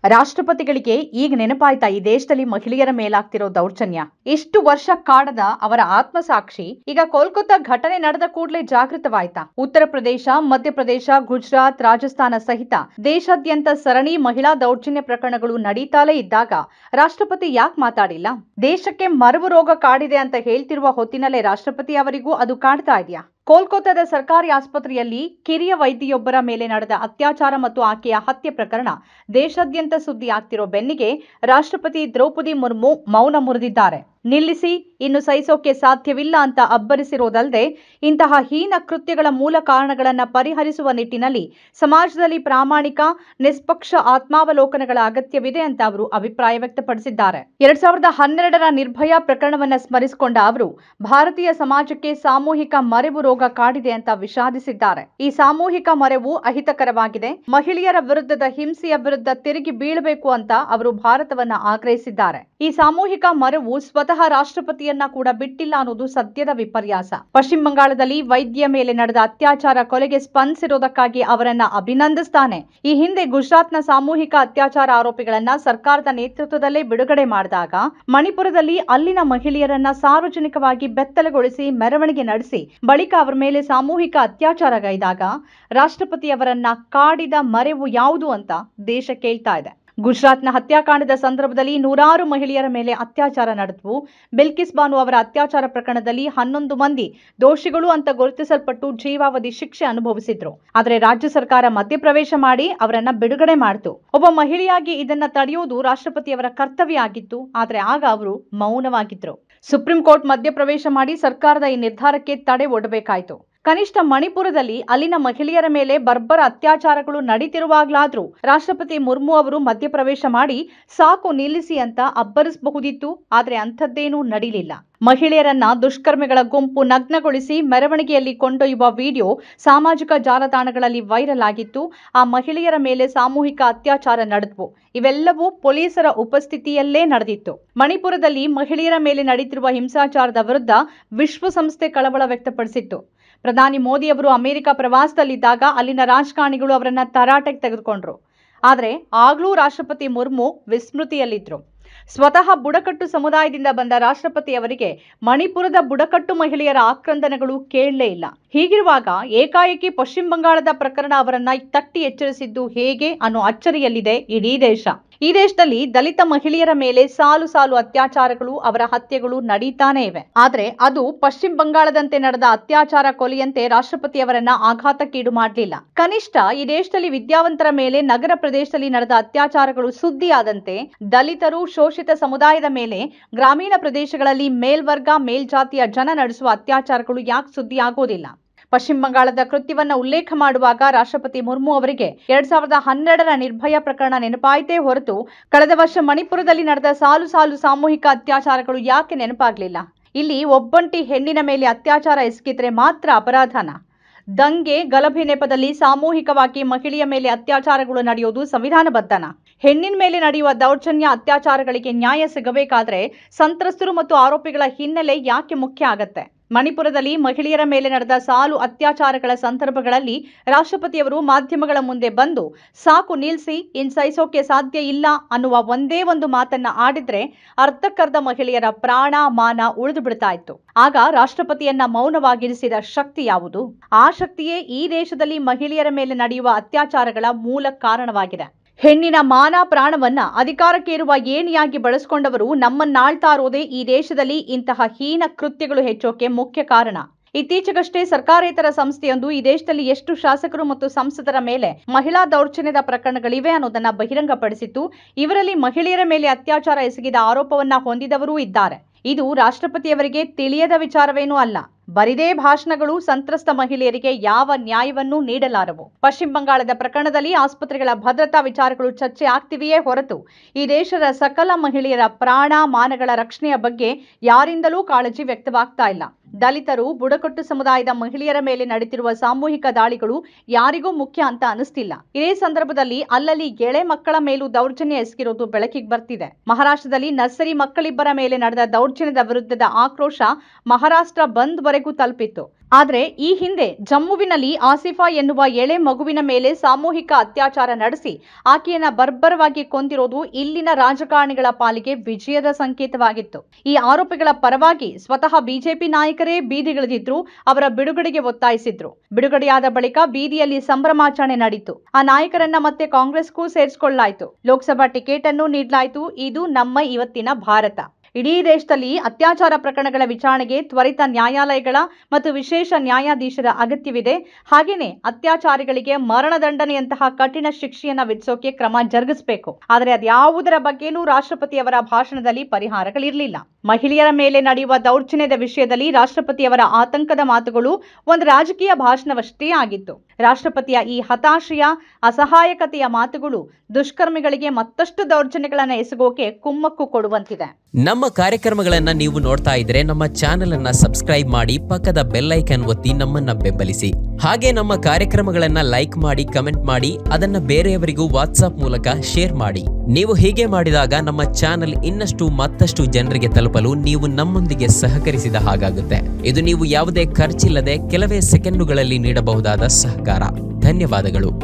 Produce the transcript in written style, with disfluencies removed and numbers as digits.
ರಾಷ್ಟ್ರಪತಿಗಳಿಗೆ ಈಗ ನೆನಪಾಯ್ತಾ ಈ ದೇಶದಲ್ಲಿ ಮಹಿಳೆಯರ ಮೇಲಾಗ್ತಿರೋ ದೌರ್ಜನ್ಯ. ಇಷ್ಟು ವರ್ಷ ಕಾಡದ ಅವರ ಆತ್ಮಸಾಕ್ಷಿ ಈಗ ಕೋಲ್ಕತ್ತಾ ಘಟನೆ ನಡೆದ ಕೂಡಲೇ ಜಾಗೃತವಾಯ್ತಾ? ಉತ್ತರ ಪ್ರದೇಶ, ಮಧ್ಯಪ್ರದೇಶ, ಗುಜರಾತ್, ರಾಜಸ್ಥಾನ ಸಹಿತ ದೇಶಾದ್ಯಂತ ಸರಣಿ ಮಹಿಳಾ ದೌರ್ಜನ್ಯ ಪ್ರಕರಣಗಳು ನಡೀತಾಲೇ ಇದ್ದಾಗ ರಾಷ್ಟ್ರಪತಿ ಯಾಕೆ ಮಾತಾಡಿಲ್ಲ? ದೇಶಕ್ಕೆ ಮರವು ರೋಗ ಕಾಡಿದೆ ಅಂತ ಹೇಳ್ತಿರುವ ಹೊತ್ತಿನಲ್ಲೇ ರಾಷ್ಟ್ರಪತಿ ಅವರಿಗೂ ಅದು ಕಾಡ್ತಾ ಇದೆಯಾ? ಕೋಲ್ಕತ್ತಾದ ಸರ್ಕಾರಿ ಆಸ್ಪತ್ರೆಯಲ್ಲಿ ಕಿರಿಯ ವೈದ್ಯೆಯೊಬ್ಬರ ಮೇಲೆ ನಡೆದ ಅತ್ಯಾಚಾರ ಮತ್ತು ಆಕೆಯ ಹತ್ಯೆ ಪ್ರಕರಣ ದೇಶಾದ್ಯಂತ ಸುದ್ದಿ ಆಗ್ತಿರೋ ಬೆನ್ನಿಗೆ ರಾಷ್ಟ್ರಪತಿ ದ್ರೌಪದಿ ಮುರ್ಮು ಮೌನ ಮುರಿದಿದ್ದಾರೆ. ನಿಲ್ಲಿಸಿ, ಇನ್ನು ಸಹಿಸೋಕೆ ಸಾಧ್ಯವಿಲ್ಲ ಅಂತ ಅಬ್ಬರಿಸಿರೋದಲ್ಲದೆ ಇಂತಹ ಹೀನ ಕೃತ್ಯಗಳ ಮೂಲ ಕಾರಣಗಳನ್ನು ಪರಿಹರಿಸುವ ನಿಟ್ಟಿನಲ್ಲಿ ಸಮಾಜದಲ್ಲಿ ಪ್ರಾಮಾಣಿಕ, ನಿಷ್ಪಕ್ಷ ಆತ್ಮಾವಲೋಕನಗಳ ಅಗತ್ಯವಿದೆ ಅಂತ ಅವರು ಅಭಿಪ್ರಾಯ ವ್ಯಕ್ತಪಡಿಸಿದ್ದಾರೆ. 2012ರ ನಿರ್ಭಯಾ ಪ್ರಕರಣವನ್ನು ಸ್ಮರಿಸಿಕೊಂಡ ಅವರು ಭಾರತೀಯ ಸಮಾಜಕ್ಕೆ ಸಾಮೂಹಿಕ ಮರೆವು ರೋಗ ಕಾಡಿದೆ ಅಂತ ವಿಷಾದಿಸಿದ್ದಾರೆ. ಈ ಸಾಮೂಹಿಕ ಮರೆವು ಅಹಿತಕರವಾಗಿದೆ. ಮಹಿಳೆಯರ ವಿರುದ್ಧದ ಹಿಂಸೆಯ ವಿರುದ್ಧ ತಿರುಗಿ ಬೀಳಬೇಕು ಅಂತ ಅವರು ಭಾರತವನ್ನ ಆಗ್ರಹಿಸಿದ್ದಾರೆ. ಈ ಸಾಮೂಹಿಕ ಮರೆವು ಸ್ವತಃ ರಾಷ್ಟ್ರಪತಿಯನ್ನ ಕೂಡ ಬಿಟ್ಟಿಲ್ಲ ಅನ್ನೋದು ಸದ್ಯದ ವಿಪರ್ಯಾಸ. ಪಶ್ಚಿಮ ಬಂಗಾಳದಲ್ಲಿ ವೈದ್ಯ ಮೇಲೆ ನಡೆದ ಅತ್ಯಾಚಾರ ಕೊಲೆಗೆ ಸ್ಪಂದಿಸಿರೋದಕ್ಕಾಗಿ ಅವರನ್ನ ಅಭಿನಂದಿಸ್ತಾನೆ. ಈ ಹಿಂದೆ ಗುಜರಾತ್ನ ಸಾಮೂಹಿಕ ಅತ್ಯಾಚಾರ ಆರೋಪಿಗಳನ್ನ ಸರ್ಕಾರದ ನೇತೃತ್ವದಲ್ಲೇ ಬಿಡುಗಡೆ ಮಾಡಿದಾಗ ಮಣಿಪುರದಲ್ಲಿ ಅಲ್ಲಿನ ಮಹಿಳೆಯರನ್ನ ಸಾರ್ವಜನಿಕವಾಗಿ ಬೆತ್ತಲೆಗೊಳಿಸಿ ಮೆರವಣಿಗೆ ನಡೆಸಿ ಬಳಿಕ ಅವರ ಮೇಲೆ ಸಾಮೂಹಿಕ ಅತ್ಯಾಚಾರಗೈದಾಗ ರಾಷ್ಟ್ರಪತಿಯವರನ್ನ ಕಾಡಿದ ಮರೆವು ಯಾವುದು ಅಂತ ದೇಶ ಕೇಳ್ತಾ ಇದೆ. ಗುಜರಾತ್ನ ಹತ್ಯಾಕಾಂಡದ ಸಂದರ್ಭದಲ್ಲಿ ನೂರಾರು ಮಹಿಳೆಯರ ಮೇಲೆ ಅತ್ಯಾಚಾರ ನಡೆದವು. ಬಿಲ್ಕಿಸ್ ಬಾನು ಅವರ ಅತ್ಯಾಚಾರ ಪ್ರಕರಣದಲ್ಲಿ 11 ಮಂದಿ ದೋಷಿಗಳು ಅಂತ ಗುರುತಿಸಲ್ಪಟ್ಟು ಜೀವಾವಧಿ ಶಿಕ್ಷೆ ಅನುಭವಿಸಿದ್ರು. ಆದರೆ ರಾಜ್ಯ ಸರ್ಕಾರ ಮಧ್ಯಪ್ರವೇಶ ಮಾಡಿ ಅವರನ್ನ ಬಿಡುಗಡೆ ಮಾಡಿತು. ಒಬ್ಬ ಮಹಿಳೆಯಾಗಿ ಇದನ್ನ ತಡೆಯುವುದು ರಾಷ್ಟ್ರಪತಿಯವರ ಕರ್ತವ್ಯ ಆಗಿತ್ತು. ಆದರೆ ಆಗ ಅವರು ಮೌನವಾಗಿದ್ರು. ಸುಪ್ರೀಂ ಕೋರ್ಟ್ ಮಧ್ಯಪ್ರವೇಶ ಮಾಡಿ ಸರ್ಕಾರದ ಈ ನಿರ್ಧಾರಕ್ಕೆ ತಡೆ ಒಡ್ಡಬೇಕಾಯಿತು. ಕನಿಷ್ಠ ಮಣಿಪುರದಲ್ಲಿ ಅಲ್ಲಿನ ಮಹಿಳೆಯರ ಮೇಲೆ ಬರ್ಬರ ಅತ್ಯಾಚಾರಗಳು ನಡೀತಿರುವಾಗಲಾದ್ರೂ ರಾಷ್ಟ್ರಪತಿ ಮುರ್ಮು ಅವರು ಮಧ್ಯಪ್ರವೇಶ ಮಾಡಿ ಸಾಕು, ನಿಲ್ಲಿಸಿ ಅಂತ ಅಬ್ಬರಿಸಬಹುದಿತ್ತು. ಆದರೆ ಅಂಥದ್ದೇನೂ ನಡೀಲಿಲ್ಲ. ಮಹಿಳೆಯರನ್ನ ದುಷ್ಕರ್ಮಿಗಳ ಗುಂಪು ನಗ್ನಗೊಳಿಸಿ ಮೆರವಣಿಗೆಯಲ್ಲಿ ಕೊಂಡೊಯ್ಯುವ ವಿಡಿಯೋ ಸಾಮಾಜಿಕ ಜಾಲತಾಣಗಳಲ್ಲಿ ವೈರಲ್ ಆಗಿತ್ತು. ಆ ಮಹಿಳೆಯರ ಮೇಲೆ ಸಾಮೂಹಿಕ ಅತ್ಯಾಚಾರ ನಡೆದವು. ಇವೆಲ್ಲವೂ ಪೊಲೀಸರ ಉಪಸ್ಥಿತಿಯಲ್ಲೇ ನಡೆದಿತ್ತು. ಮಣಿಪುರದಲ್ಲಿ ಮಹಿಳೆಯರ ಮೇಲೆ ನಡೀತಿರುವ ಹಿಂಸಾಚಾರದ ವಿರುದ್ಧ ವಿಶ್ವಸಂಸ್ಥೆ ಕಳವಳ ವ್ಯಕ್ತಪಡಿಸಿತ್ತು. ಪ್ರಧಾನಿ ಮೋದಿ ಅವರು ಅಮೆರಿಕ ಪ್ರವಾಸದಲ್ಲಿದ್ದಾಗ ಅಲ್ಲಿನ ರಾಜಕಾರಣಿಗಳು ಅವರನ್ನ ತರಾಟೆಗೆ ತೆಗೆದುಕೊಂಡ್ರು. ಆದರೆ ಆಗ್ಲೂ ರಾಷ್ಟ್ರಪತಿ ಮುರ್ಮು ವಿಸ್ಮೃತಿಯಲ್ಲಿದ್ರು. ಸ್ವತಃ ಬುಡಕಟ್ಟು ಸಮುದಾಯದಿಂದ ಬಂದ ರಾಷ್ಟ್ರಪತಿ ಅವರಿಗೆ ಮಣಿಪುರದ ಬುಡಕಟ್ಟು ಮಹಿಳೆಯರ ಆಕ್ರಂದನಗಳು ಕೇಳಲೇ ಇಲ್ಲ. ಹೀಗಿರುವಾಗ ಏಕಾಏಕಿ ಪಶ್ಚಿಮ ಬಂಗಾಳದ ಪ್ರಕರಣ ಅವರನ್ನ ತಟ್ಟಿ ಎಚ್ಚರಿಸಿದ್ದು ಹೇಗೆ ಅನ್ನೋ ಅಚ್ಚರಿಯಲ್ಲಿದೆ ಇಡೀ ದೇಶ. ಈ ದೇಶದಲ್ಲಿ ದಲಿತ ಮಹಿಳೆಯರ ಮೇಲೆ ಸಾಲು ಸಾಲು ಅತ್ಯಾಚಾರಗಳು, ಅವರ ಹತ್ಯೆಗಳು ನಡೀತಾನೆ ಇವೆ. ಆದ್ರೆ ಅದು ಪಶ್ಚಿಮ ಬಂಗಾಳದಂತೆ ನಡೆದ ಅತ್ಯಾಚಾರ ಕೊಲೆಯಂತೆ ರಾಷ್ಟ್ರಪತಿಯವರನ್ನ ಆಘಾತಕ್ಕೀಡು ಮಾಡಲಿಲ್ಲ. ಕನಿಷ್ಠ ಈ ದೇಶದಲ್ಲಿ ವಿದ್ಯಾವಂತರ ಮೇಲೆ ನಗರ ಪ್ರದೇಶದಲ್ಲಿ ನಡೆದ ಅತ್ಯಾಚಾರಗಳು ಸುದ್ದಿಯಾದಂತೆ ದಲಿತರು, ಶೋಷಿತ ಸಮುದಾಯದ ಮೇಲೆ ಗ್ರಾಮೀಣ ಪ್ರದೇಶಗಳಲ್ಲಿ ಮೇಲ್ವರ್ಗ, ಮೇಲ್ಜಾತಿಯ ಜನ ನಡೆಸುವ ಅತ್ಯಾಚಾರಗಳು ಯಾಕೆ ಸುದ್ದಿ ಆಗೋದಿಲ್ಲ? ಪಶ್ಚಿಮ ಬಂಗಾಳದ ಕೃತ್ಯವನ್ನ ಉಲ್ಲೇಖ ಮಾಡುವಾಗ ರಾಷ್ಟ್ರಪತಿ ಮುರ್ಮು ಅವರಿಗೆ 2012ರ ನಿರ್ಭಯ ಪ್ರಕರಣ ನೆನಪಾಯಿತೇ ಹೊರತು ಕಳೆದ ವರ್ಷ ಮಣಿಪುರದಲ್ಲಿ ನಡೆದ ಸಾಲು ಸಾಲು ಸಾಮೂಹಿಕ ಅತ್ಯಾಚಾರಗಳು ಯಾಕೆ ನೆನಪಾಗಲಿಲ್ಲ? ಇಲ್ಲಿ ಒಬ್ಬಂಟಿ ಹೆಣ್ಣಿನ ಮೇಲೆ ಅತ್ಯಾಚಾರ ಎಸಗಿದ್ರೆ ಮಾತ್ರ ಅಪರಾಧನ? ದಂಗೆ, ಗಲಭೆ ನೆಪದಲ್ಲಿ ಸಾಮೂಹಿಕವಾಗಿ ಮಹಿಳೆಯ ಮೇಲೆ ಅತ್ಯಾಚಾರಗಳು ನಡೆಯೋದು ಸಂವಿಧಾನಬದ್ಧನ? ಹೆಣ್ಣಿನ ಮೇಲೆ ನಡೆಯುವ ದೌರ್ಜನ್ಯ, ಅತ್ಯಾಚಾರಗಳಿಗೆ ನ್ಯಾಯ ಸಿಗಬೇಕಾದ್ರೆ ಸಂತ್ರಸ್ತರು ಮತ್ತು ಆರೋಪಿಗಳ ಹಿನ್ನೆಲೆ ಯಾಕೆ ಮುಖ್ಯ ಆಗತ್ತೆ? ಮಣಿಪುರದಲ್ಲಿ ಮಹಿಳೆಯರ ಮೇಲೆ ನಡೆದ ಸಾಲು ಅತ್ಯಾಚಾರಗಳ ಸಂದರ್ಭಗಳಲ್ಲಿ ರಾಷ್ಟ್ರಪತಿಯವರು ಮಾಧ್ಯಮಗಳ ಮುಂದೆ ಬಂದು ಸಾಕು, ನಿಲ್ಲಿಸಿ, ಸಹಿಸೋಕೆ ಸಾಧ್ಯ ಇಲ್ಲ ಅನ್ನುವ ಒಂದೇ ಒಂದು ಮಾತನ್ನ ಆಡಿದ್ರೆ ಅರ್ಧಕ್ಕರ್ಧ ಮಹಿಳೆಯರ ಪ್ರಾಣ, ಮಾನ ಉಳಿದು ಬಿಡ್ತಾ ಇತ್ತು. ಆಗ ರಾಷ್ಟ್ರಪತಿಯನ್ನ ಮೌನವಾಗಿರಿಸಿದ ಶಕ್ತಿ ಯಾವುದು? ಆ ಶಕ್ತಿಯೇ ಈ ದೇಶದಲ್ಲಿ ಮಹಿಳೆಯರ ಮೇಲೆ ನಡೆಯುವ ಅತ್ಯಾಚಾರಗಳ ಮೂಲ ಕಾರಣವಾಗಿದೆ. ಹೆಣ್ಣಿನ ಮಾನ, ಪ್ರಾಣವನ್ನ ಅಧಿಕಾರಕ್ಕೇರುವ ಏಣಿಯಾಗಿ ಬಳಸಿಕೊಂಡವರು ನಮ್ಮನ್ನಾಳ್ತಾ ಇರೋದೇ ಈ ದೇಶದಲ್ಲಿ ಇಂತಹ ಹೀನ ಕೃತ್ಯಗಳು ಹೆಚ್ಚೋಕೆ ಮುಖ್ಯ ಕಾರಣ. ಇತ್ತೀಚೆಗಷ್ಟೇ ಸರ್ಕಾರೇತರ ಸಂಸ್ಥೆಯೊಂದು ಈ ದೇಶದಲ್ಲಿ ಎಷ್ಟು ಶಾಸಕರು ಮತ್ತು ಸಂಸದರ ಮೇಲೆ ಮಹಿಳಾ ದೌರ್ಜನ್ಯದ ಪ್ರಕರಣಗಳಿವೆ ಅನ್ನೋದನ್ನ ಬಹಿರಂಗಪಡಿಸಿತ್ತು. ಇವರಲ್ಲಿ ಮಹಿಳೆಯರ ಮೇಲೆ ಅತ್ಯಾಚಾರ ಎಸಗಿದ ಆರೋಪವನ್ನ ಹೊಂದಿದವರೂ ಇದ್ದಾರೆ. ಇದು ರಾಷ್ಟ್ರಪತಿಯವರಿಗೆ ತಿಳಿಯದ ವಿಚಾರವೇನೂ ಅಲ್ಲ. ಬರಿದೇ ಭಾಷಣಗಳು ಸಂತ್ರಸ್ತ ಮಹಿಳೆಯರಿಗೆ ಯಾವ ನ್ಯಾಯವನ್ನೂ ನೀಡಲಾರವು. ಪಶ್ಚಿಮ ಬಂಗಾಳದ ಪ್ರಕರಣದಲ್ಲಿ ಆಸ್ಪತ್ರೆಗಳ ಭದ್ರತಾ ವಿಚಾರಗಳು ಚರ್ಚೆ ಆಗ್ತಿವೆಯೇ ಹೊರತು ಈ ದೇಶದ ಸಕಲ ಮಹಿಳೆಯರ ಪ್ರಾಣ, ಮಾನಗಳ ರಕ್ಷಣೆಯ ಬಗ್ಗೆ ಯಾರಿಂದಲೂ ಕಾಳಜಿ ವ್ಯಕ್ತವಾಗ್ತಾ ಇಲ್ಲ. ದಲಿತರು, ಬುಡಕಟ್ಟು ಸಮುದಾಯದ ಮಹಿಳೆಯರ ಮೇಲೆ ನಡೆಯುತ್ತಿರುವ ಸಾಮೂಹಿಕ ದಾಳಿಗಳು ಯಾರಿಗೂ ಮುಖ್ಯ ಅಂತ ಅನಿಸ್ತಿಲ್ಲ. ಇದೇ ಸಂದರ್ಭದಲ್ಲಿ ಅಲ್ಲಲ್ಲಿ ಎಳೆ ಮಕ್ಕಳ ಮೇಲೂ ದೌರ್ಜನ್ಯ ಎಸಗಿರೋದು ಬೆಳಕಿಗೆ ಬರ್ತಿದೆ. ಮಹಾರಾಷ್ಟ್ರದಲ್ಲಿ ನರ್ಸರಿ ಮಕ್ಕಳಿಬ್ಬರ ಮೇಲೆ ನಡೆದ ದೌರ್ಜನ್ಯದ ವಿರುದ್ಧದ ಆಕ್ರೋಶ ಮಹಾರಾಷ್ಟ್ರ ಬಂದ್ ವರೆಗೂ ತಲುಪಿತ್ತು. ಆದರೆ ಈ ಹಿಂದೆ ಜಮ್ಮುವಿನಲ್ಲಿ ಆಸಿಫಾ ಎನ್ನುವ ಎಳೆ ಮಗುವಿನ ಮೇಲೆ ಸಾಮೂಹಿಕ ಅತ್ಯಾಚಾರ ನಡೆಸಿ ಆಕೆಯನ್ನ ಬರ್ಬರವಾಗಿ ಕೊಂದಿರೋದು ಇಲ್ಲಿನ ರಾಜಕಾರಣಿಗಳ ಪಾಲಿಗೆ ವಿಜಯದ ಸಂಕೇತವಾಗಿತ್ತು. ಈ ಆರೋಪಿಗಳ ಪರವಾಗಿ ಸ್ವತಃ ಬಿಜೆಪಿ ನಾಯಕರೇ ಬೀದಿಗಿಳಿದಿದ್ರು, ಅವರ ಬಿಡುಗಡೆಗೆ ಒತ್ತಾಯಿಸಿದ್ರು. ಬಿಡುಗಡೆಯಾದ ಬಳಿಕ ಬೀದಿಯಲ್ಲಿ ಸಂಭ್ರಮಾಚರಣೆ ನಡೆಯಿತು. ಆ ನಾಯಕರನ್ನ ಮತ್ತೆ ಕಾಂಗ್ರೆಸ್ಗೂ ಸೇರಿಸಿಕೊಳ್ಳಲಾಯಿತು. ಲೋಕಸಭಾ ಟಿಕೆಟ್ ಅನ್ನು ನೀಡಲಾಯಿತು. ಇದು ನಮ್ಮ ಇವತ್ತಿನ ಭಾರತ. ಇಡೀ ದೇಶದಲ್ಲಿ ಅತ್ಯಾಚಾರ ಪ್ರಕರಣಗಳ ವಿಚಾರಣೆಗೆ ತ್ವರಿತ ನ್ಯಾಯಾಲಯಗಳ ಮತ್ತು ವಿಶೇಷ ನ್ಯಾಯಾಧೀಶರ ಅಗತ್ಯವಿದೆ. ಹಾಗೇನೆ ಅತ್ಯಾಚಾರಿಗಳಿಗೆ ಮರಣದಂಡನೆಯಂತಹ ಕಠಿಣ ಶಿಕ್ಷೆಯನ್ನ ವಿಧಿಸೋಕೆ ಕ್ರಮ ಜರುಗಿಸಬೇಕು. ಆದರೆ ಅದ್ಯಾವುದರ ಬಗ್ಗೆನೂ ರಾಷ್ಟ್ರಪತಿಯವರ ಭಾಷಣದಲ್ಲಿ ಪರಿಹಾರಗಳಿರಲಿಲ್ಲ. ಮಹಿಳೆಯರ ಮೇಲೆ ನಡೆಯುವ ದೌರ್ಜನ್ಯದ ವಿಷಯದಲ್ಲಿ ರಾಷ್ಟ್ರಪತಿಯವರ ಆತಂಕದ ಮಾತುಗಳು ಒಂದು ರಾಜಕೀಯ ಭಾಷಣವಷ್ಟೇ ಆಗಿತ್ತು. ರಾಷ್ಟ್ರಪತಿಯ ಈ ಹತಾಶೆಯ, ಅಸಹಾಯಕತೆಯ ಮಾತುಗಳು ದುಷ್ಕರ್ಮಿಗಳಿಗೆ ಮತ್ತಷ್ಟು ದೌರ್ಜನ್ಯಗಳನ್ನು ಎಸಗೋಕೆ ಕುಮ್ಮಕ್ಕು ಕೊಡುವಂತಿದೆ. ನಮ್ಮ ಕಾರ್ಯಕ್ರಮಗಳನ್ನ ನೀವು ನೋಡ್ತಾ ಇದ್ರೆ ನಮ್ಮ ಚಾನೆಲ್ ಅನ್ನ ಸಬ್ಸ್ಕ್ರೈಬ್ ಮಾಡಿ, ಪಕ್ಕದ ಬೆಲ್ ಐಕಾನ್ ಒತ್ತಿ ನಮ್ಮನ್ನ ಬೆಂಬಲಿಸಿ. ಹಾಗೆ ನಮ್ಮ ಕಾರ್ಯಕ್ರಮಗಳನ್ನ ಲೈಕ್ ಮಾಡಿ, ಕಮೆಂಟ್ ಮಾಡಿ, ಅದನ್ನ ಬೇರೆಯವರಿಗೂ ವಾಟ್ಸ್ಆಪ್ ಮೂಲಕ ಶೇರ್ ಮಾಡಿ. ನೀವು ಹೀಗೆ ಮಾಡಿದಾಗ ನಮ್ಮ ಚಾನೆಲ್ ಇನ್ನಷ್ಟು ಮತ್ತಷ್ಟು ಜನರಿಗೆ ತಲುಪಲು ನೀವು ನಮ್ಮೊಂದಿಗೆ ಸಹಕರಿಸಿದ ಹಾಗಾಗುತ್ತೆ. ಇದು ನೀವು ಯಾವುದೇ ಖರ್ಚಿಲ್ಲದೆ ಕೆಲವೇ ಸೆಕೆಂಡುಗಳಲ್ಲಿ ನೀಡಬಹುದಾದ ಸಹಕಾರ. ಧನ್ಯವಾದಗಳು.